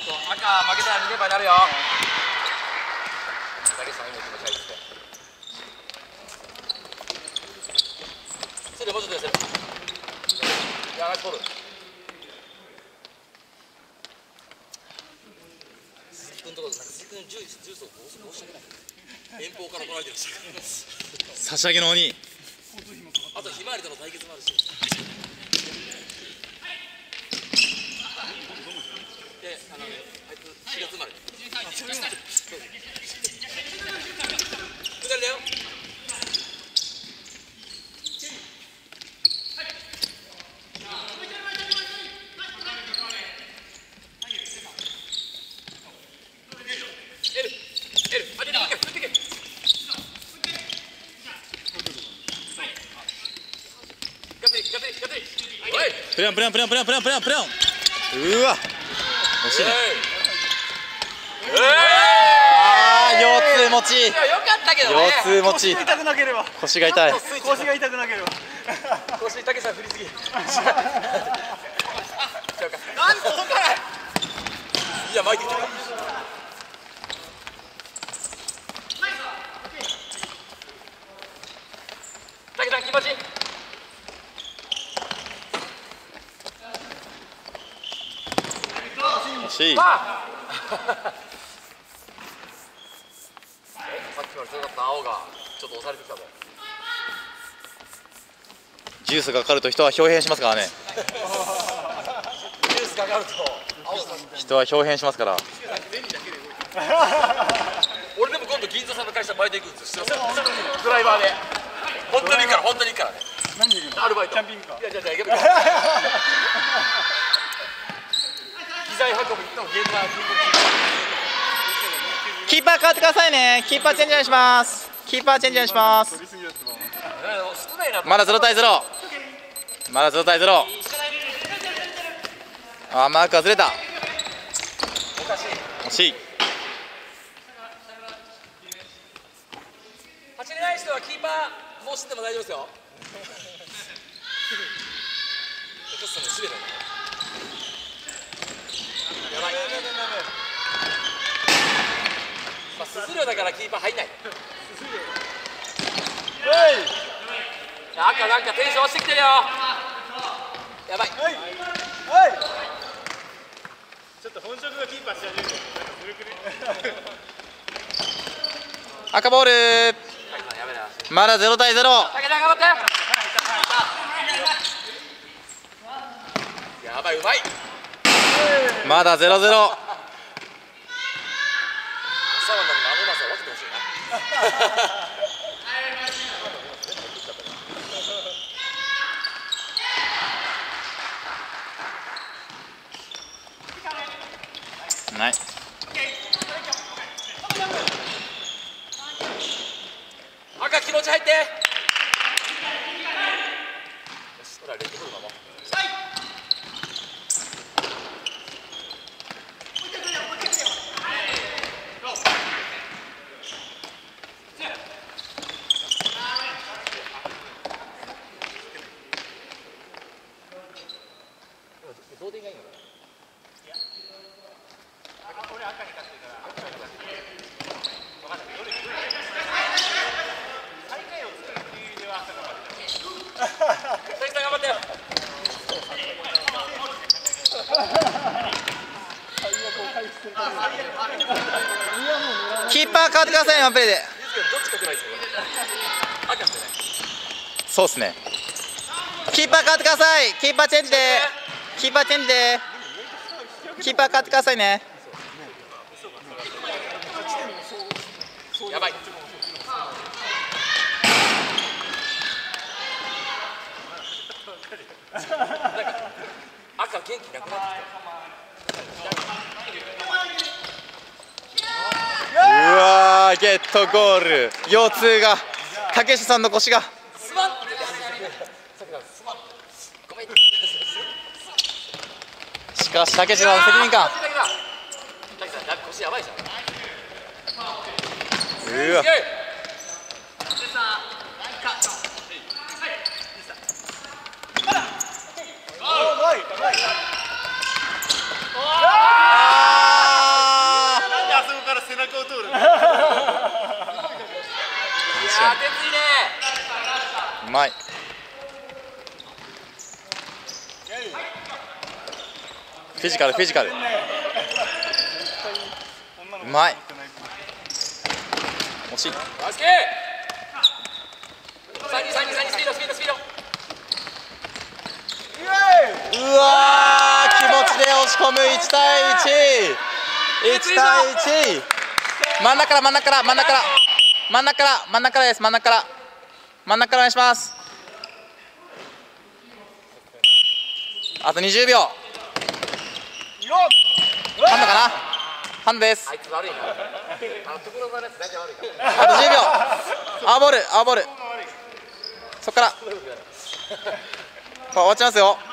と赤負けたら2連敗になるよ。だけさん今気持ち入ってて。それもうちょっと寄せる。いやナイスボール。鈴木君とこ鈴木君ジュースを申し訳ない。遠方から来られてるし。 差し上げの鬼。 あとひまわりとの対決もあるし。で、あいつ4月生まれ。左だよ。 プレヨンプレヨンプレヨンプレヨンプレヨンプレヨンプレヨン。うわ惜しいね。腰痛持ち。 いやよかったけどね。 腰痛持ち。 腰が痛くなければ。 腰が痛い。 腰が痛くなければ。 腰竹さん振りすぎ。なんと届かない。いや巻いてきた。竹さん気持ちいい。 惜しい。 さっきまで強かった青がちょっと押されてきたぞ。 ジュースがかかると人は表変しますからね。 ジュースかかると青さん人は表変しますから。 俺でも今度銀座さんの会社バイト行くんですよ。ドライバーで本当にいいから本当にいいからね。 何で行くの？ アルバイト。 キャンピングカー。 いやじゃあ行けば機材運びの現場。 キーパー変わってくださいね。キーパーチェンジお願いします。キーパーチェンジお願いします。 少ないな。 まだ0対0。まだ0対0。あ、マークがずれた。惜しい。 走れない人はキーパーもう知っても大丈夫ですよ。ちょっともう滑る。やばい。まあ鈴量だからキーパー入んない。赤なんかテンション落ちてきてるよ。やばい。 ちょっと本職がキーパーし始める。 赤ボール。まだ0対0。 竹田頑張って。やばいうまい。 まだ0-0。 サワンだに守らせ分けてほしいな。 ない。 赤気持ち入って。よし、ほらレッドボールだもん。同点がいいのかな。俺赤に勝ってるから赤に勝ってる。分かんない。どれ大会を作るっていう意味では赤が勝ってる。関さん頑張ってよ。 キーパー変わってください。ワンプレーで。 どっち勝てばいいですか。赤勝てない。 そうですね。キーパー変わってください。キーパーチェンジで。キーパーチェンジで。キーパー変わってくださいね。 やばい。赤元気なくなってきた。 うわー、ゲットゴール。腰痛が。竹下さんの腰が。 すまん。ごめん。 しかし竹下さんの責任感。 竹さん腰やばいじゃん。 うわ。 まい。フィジカルフィジカル。うまい。惜しい。 バスケ3、2、3、2、3、2、スピードスピードスピード。 うわー、気持ちで押し込む。1対1、1対1。真ん中から真ん中から真ん中から真ん中から真ん中からです。真ん中から真ん中からお願いします。あと20秒。ハンドかな。ハンドです。 あいつ悪いな。所沢のやつ大体悪いから。 あと10秒。青ボール青ボール。そっから終わっちゃいますよ。